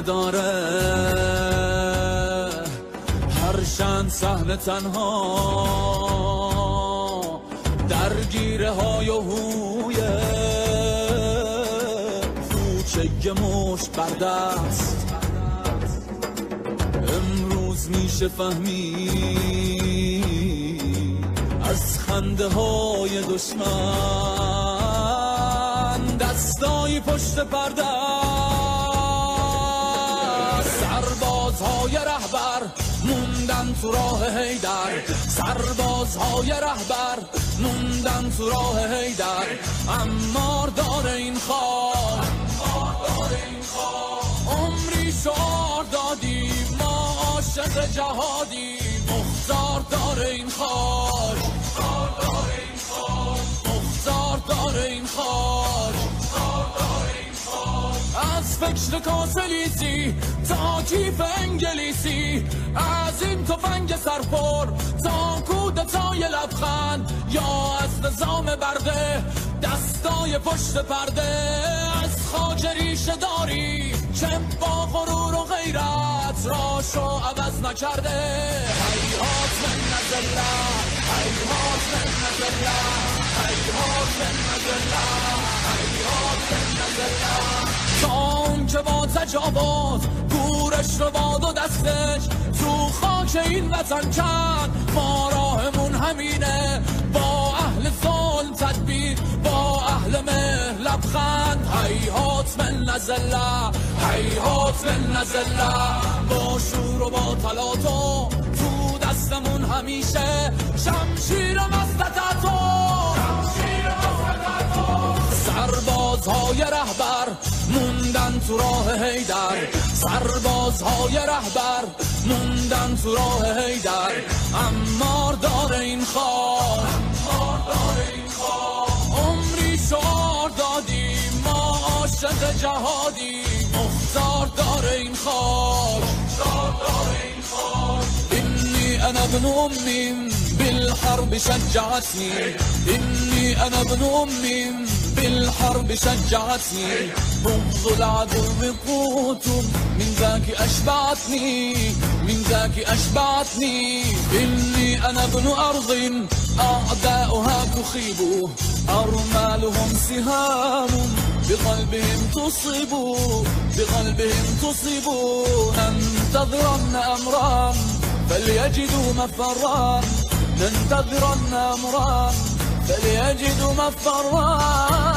نداره، هرچند صحنه تنها درگیره های و هویه، کوچه مشت بر دست امروز میشه فهمید از خنده های دشمن دستای پشت پرده، سربازهای رهبر موندن تو راه حیدر، سربازهای رهبر موندن تو راه حیدر، عمار داره این خاک، عمری شعار دادیم ما عاشق جهادی، مختار داره این خاک، مختار داره این خاک، از فکر کاسلیسی تا کیف انگلیسی، از این تفنگ سرپر تا کودتای لبخند، یا از نظام برده دستای پشت پرده، از خاک ریشه داری که با غرور و غیرت راشو عوض نکرده، هیهات من نزله، هیهات من نزله، هیهات من نزله، هیهات من نزله، تا اون که با تجاوز گورش رو باد و دستش تو خاک این وطن کن، ما راهمون همینه، با اهل ظلم تدبیر، با اهل مهر لبخند، هیهات من نزله، هیهات من نزله، با شور و با تلاطم تو دستمون همیشه شمشیر مستطعتو، سربازهای رهبر موندن تو راه حیدر، سربازهای رهبر موندن تو راه حیدر، عمار داره این خاک، عمری شعار دادیم ما عاشق جهادی، مختار داره این خاک، اینی انا ابن امیم بالحرب شجعتني، إني أنا ابن أم بالحرب شجعتني، بغض العدو قوت من ذاك أشبعتني، من ذاك أشبعتني، إني أنا ابن أرض أعداؤها تخيب، أرمالهم سهام بقلبهم تصيب، بقلبهم تصيب، ننتظرن أمرا فليجدوا مفرا، ننتظرن أمرا فليجدوا مفرا.